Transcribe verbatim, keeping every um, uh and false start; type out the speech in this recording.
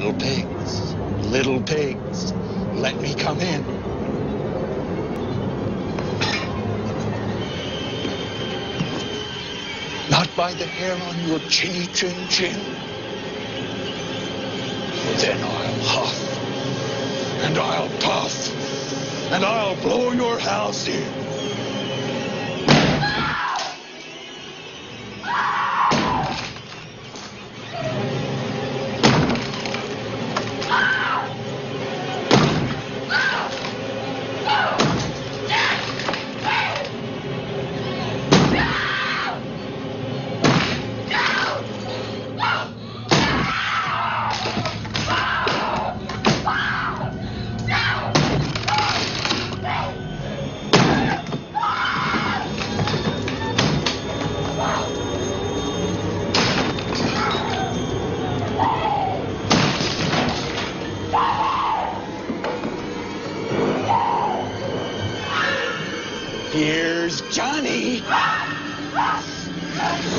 Little pigs, little pigs, let me come in. Not by the hair on your chinny chin chin. Then I'll huff, and I'll puff, and I'll blow your house in. Here's Johnny.